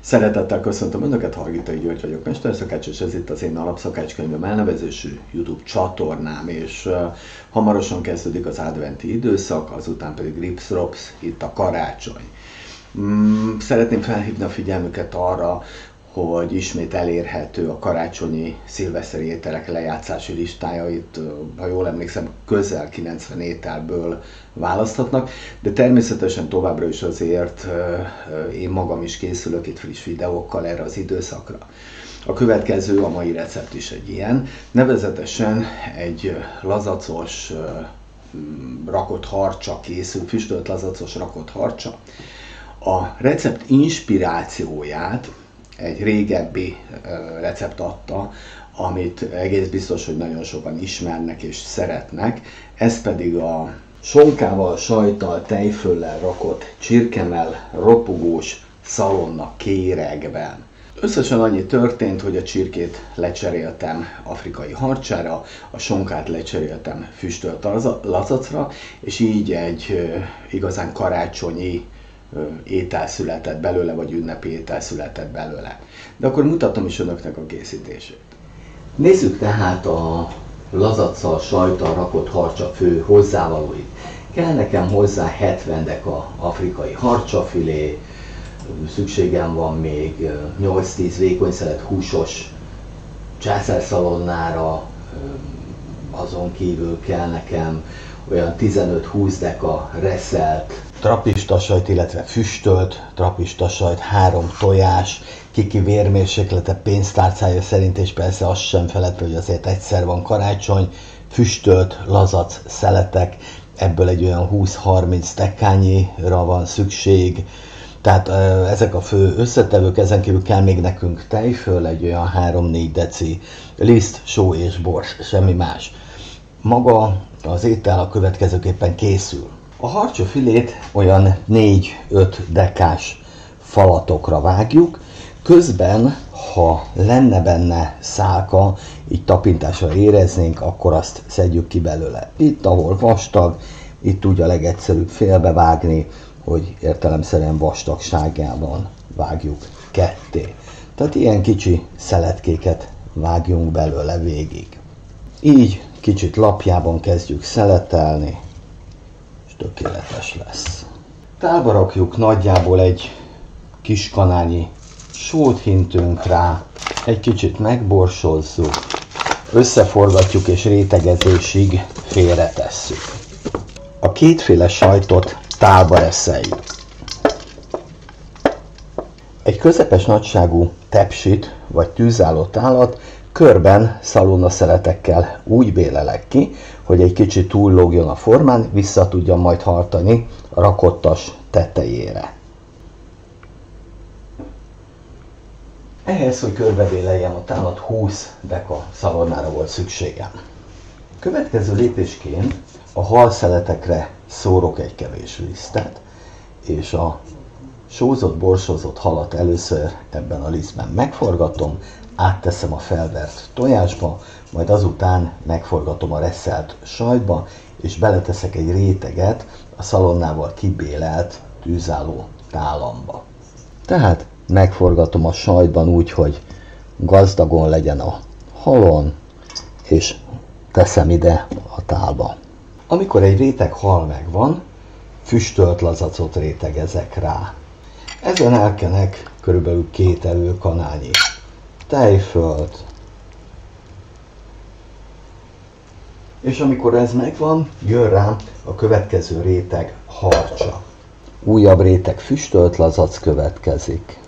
Szeretettel köszöntöm Önöket, Hargitai György vagyok, mesterszakács, és ez itt az én alapszakácskönyvem elnevezésű YouTube csatornám, és hamarosan kezdődik az adventi időszak, azután pedig Rips-Rops, itt a karácsony. Szeretném felhívni a figyelmüket arra, hogy ismét elérhető a karácsonyi szilveszteri ételek lejátszási listája. Itt, ha jól emlékszem, közel 90 ételből választhatnak, de természetesen továbbra is azért én magam is készülök itt friss videókkal erre az időszakra. A következő, a mai recept is egy ilyen, nevezetesen egy lazacos rakott harcsa készül, füstölt lazacos rakott harcsa. A recept inspirációját egy régebbi recept adta, amit egész biztos, hogy nagyon sokan ismernek és szeretnek, ez pedig a sonkával, sajttal, tejföllel rakott csirkemell ropogós szalonna kéregben. Összesen annyi történt, hogy a csirkét lecseréltem afrikai harcsára, a sonkát lecseréltem füstölt lazacra, és így egy igazán karácsonyi étel született belőle, vagy ünnepi étel született belőle. De akkor mutatom is Önöknek a készítését. Nézzük tehát a lazacsal, sajttal rakott harcsa fő hozzávalóit. Kell nekem hozzá 70 deka afrikai harcsafilé, szükségem van még 8-10 vékony szelet húsos császárszalonnára, azon kívül kell nekem olyan 15-20 deka reszelt trapistasajt, illetve füstölt trapistasajt, 3 tojás, kiki vérmérséklete pénztárcája szerint, és persze azt sem feledve, hogy azért egyszer van karácsony, füstölt lazac szeletek, ebből egy olyan 20-30 tekkányira van szükség. Tehát ezek a fő összetevők, ezen kívül kell még nekünk tejföl, egy olyan 3-4 deci, liszt, só és bors, semmi más. Maga az étel a következőképpen készül. A harcsafilét olyan 4-5 dekás falatokra vágjuk, közben, ha lenne benne szálka, így tapintásra éreznénk, akkor azt szedjük ki belőle. Itt, ahol vastag, itt úgy a legegyszerűbb félbevágni, hogy értelemszerűen vastagságában vágjuk ketté. Tehát ilyen kicsi szeletkéket vágjunk belőle végig. Így kicsit lapjában kezdjük szeletelni, és tökéletes lesz. Tálba rakjuk, nagyjából egy kis kanálnyi sót hintünk rá, egy kicsit megborsozzuk, összeforgatjuk és rétegezésig félretesszük. A kétféle sajtot tálba reszeljük. Egy közepes nagyságú tepsit vagy tűzálló tálat körben szalonnaszeletekkel úgy bélelek ki, hogy egy kicsit túllógjon a formán, vissza tudjam majd hajtani a rakottas tetejére. Ehhez, hogy körbebéleljem a tálat, 20 deka szalonnára volt szükségem. Következő lépésként a halszeletekre szórok egy kevés lisztet, és a sózott, borsozott halat először ebben a lisztben megforgatom, átteszem a felvert tojásba, majd azután megforgatom a reszelt sajtba, és beleteszek egy réteget a szalonnával kibélelt tűzálló tálamba. Tehát megforgatom a sajtban úgy, hogy gazdagon legyen a halon, és teszem ide a tálba. Amikor egy réteg hal megvan, füstölt lazacot rétegezek rá. Ezen elkenek körülbelül 2 evőkanálnyi tejfölt, és amikor ez megvan, jön rá a következő réteg harcsa. Újabb réteg füstölt lazac következik.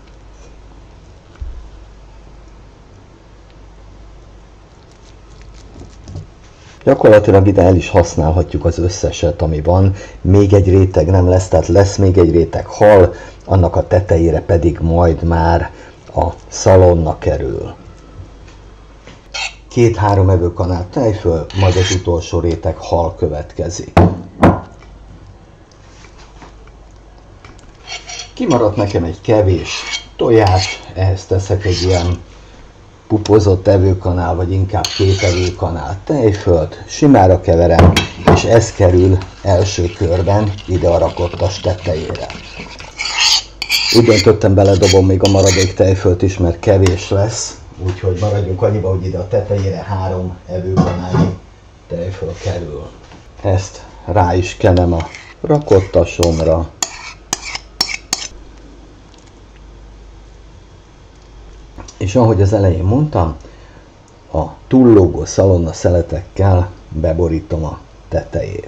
Gyakorlatilag ide el is használhatjuk az összeset, ami van. Még egy réteg nem lesz, tehát lesz még egy réteg hal, annak a tetejére pedig majd már a szalonna kerül. 2-3 evőkanál tejföl, majd az utolsó réteg hal következik. Kimaradt nekem egy kevés tojás, ehhez teszek egy ilyen pupozott evőkanál, vagy inkább 2 evőkanál tejfölt, simára keverem, és ez kerül első körben ide a rakottas tetejére. Úgy döntöttem, beledobom még a maradék tejfölt is, mert kevés lesz. Úgyhogy maradjunk annyiba, hogy ide a tetejére 3 evőkanálnyi tejföl kerül. Ezt rá is kenem a rakottasomra. És ahogy az elején mondtam, a túllógó szalonna szeletekkel beborítom a tetejét.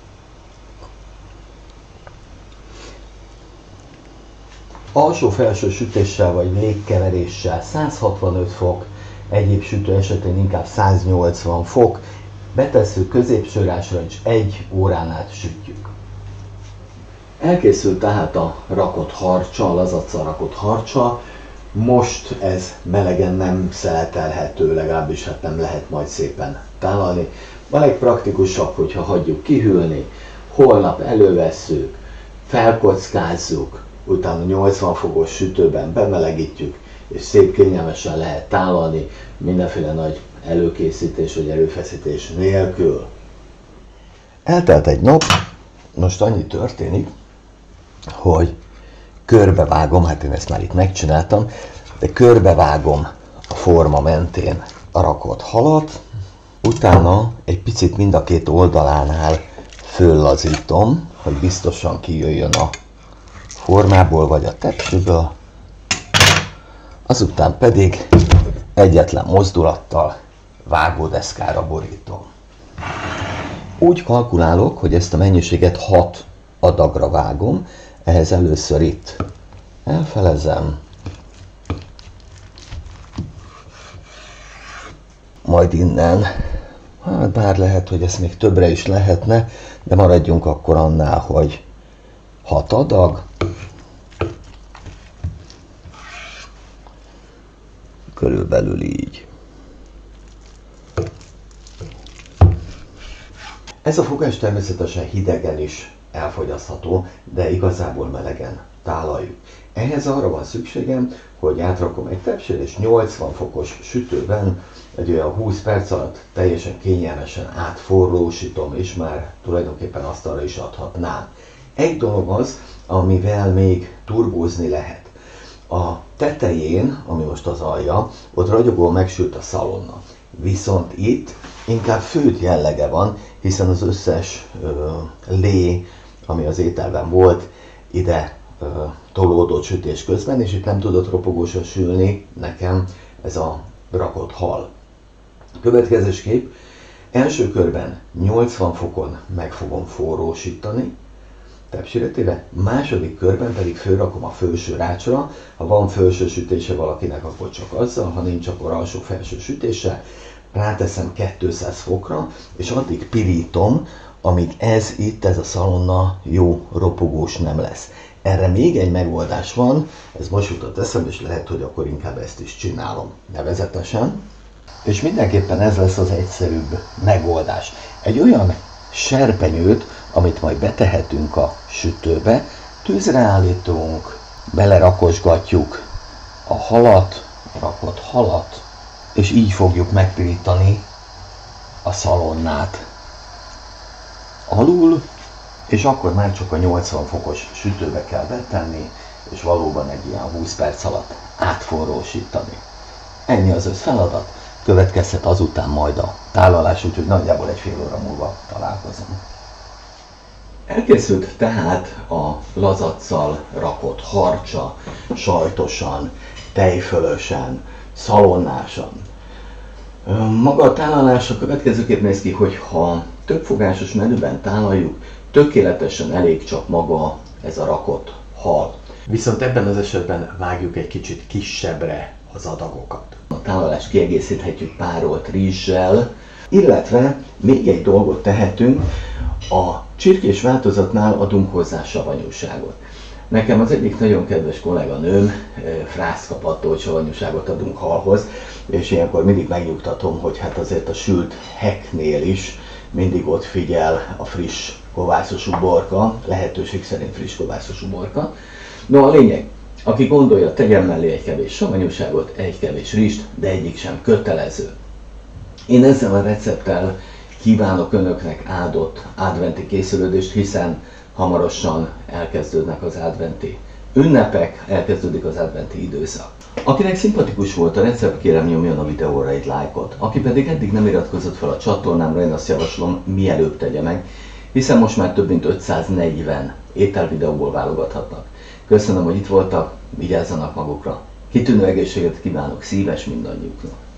Alsó-felső sütéssel vagy légkeveréssel 165 fok, egyéb sütő esetén inkább 180 fok, betesszük középsőrásra és 1 órán át sütjük. Elkészült tehát a rakott harcsa, a lazaccal rakott harcsa. Most ez melegen nem szeletelhető, legalábbis hát nem lehet majd szépen tálalni. A legpraktikusabb, hogyha hagyjuk kihűlni, holnap elővesszük, felkockázzuk, utána 80 fokos sütőben bemelegítjük, és szép kényelmesen lehet tálalni, mindenféle nagy előkészítés vagy erőfeszítés nélkül. Eltelt egy nap, most annyi történik, hogy körbevágom, hát én ezt már itt megcsináltam, de körbevágom a forma mentén a rakott halat, utána egy picit mind a két oldalánál föllazítom, hogy biztosan kijöjjön a formából vagy a tepsiből, azután pedig egyetlen mozdulattal vágódeszkára borítom. Úgy kalkulálok, hogy ezt a mennyiséget 6 adagra vágom, ehhez először itt elfelezem, majd innen, hát bár lehet, hogy ez még többre is lehetne, de maradjunk akkor annál, hogy 6 adag, körülbelül így. Ez a fogás természetesen hidegen is elfogyasztható, de igazából melegen tálaljuk. Ehhez arra van szükségem, hogy átrakom egy tepsire, és 80 fokos sütőben egy olyan 20 perc alatt teljesen kényelmesen átforrósítom, és már tulajdonképpen asztalra is adhatnám. Egy dolog az, amivel még turbózni lehet. A tetején, ami most az alja, ott ragyogóan megsült a szalonna. Viszont itt inkább főtt jellege van, hiszen az összes lé, ami az ételben volt, ide tolódott sütés közben, és itt nem tudott ropogósan sülni nekem ez a rakott hal. Következésképp első körben 80 fokon meg fogom forrósítani, tepsire téve, második körben pedig fölrakom a felső rácsra. Ha van felső sütése valakinek, akkor csak azzal, ha nincs, akkor alsó-felső sütéssel. Ráteszem 200 fokra, és addig pirítom, amíg ez a szalonna jó ropogós nem lesz. Erre még egy megoldás van, ez most jutott eszembe, és lehet, hogy akkor inkább ezt is csinálom nevezetesen. És mindenképpen ez lesz az egyszerűbb megoldás. Egy olyan serpenyőt, amit majd betehetünk a sütőbe, tűzre állítunk, belerakosgatjuk a halat, a rakott halat, és így fogjuk megpirítani a szalonnát alul, és akkor már csak a 80 fokos sütőbe kell betenni, és valóban egy ilyen 20 perc alatt átforrósítani. Ennyi az összfeladat, következhet azután majd a tálalás, úgyhogy nagyjából egy fél óra múlva találkozom. Elkészült tehát a lazaccal rakott harcsa, sajtosan, tejfölösen, szalonnásan. Maga a tálalás a következőképp néz ki, hogy ha többfogásos menüben tálaljuk, tökéletesen elég csak maga ez a rakott hal. Viszont ebben az esetben vágjuk egy kicsit kisebbre az adagokat. A tálalást kiegészíthetjük párolt rizssel, illetve még egy dolgot tehetünk, a csirkés változatnál adunk hozzá savanyúságot. Nekem az egyik nagyon kedves kolléganőm frászt kap attól, hogy savanyúságot adunk halhoz, és ilyenkor mindig megnyugtatom, hogy hát azért a sült heknél is mindig ott figyel a friss kovászos uborka, lehetőség szerint friss kovászos uborka. No, a lényeg, aki gondolja, tegyen mellé egy kevés savanyúságot, egy kevés rizst, de egyik sem kötelező. Én ezzel a recepttel kívánok önöknek áldott adventi készülődést, hiszen hamarosan elkezdődnek az adventi Ünnepek, elkezdődik az adventi időszak. Akinek szimpatikus volt a recept, kérem nyomjon a videóra egy lájkot. Aki pedig eddig nem iratkozott fel a csatornámra, én azt javaslom, mielőbb tegye meg, hiszen most már több mint 540 ételvideóból válogathatnak. Köszönöm, hogy itt voltak, vigyázzanak magukra. Kitűnő egészséget kívánok szíves mindannyiuknak.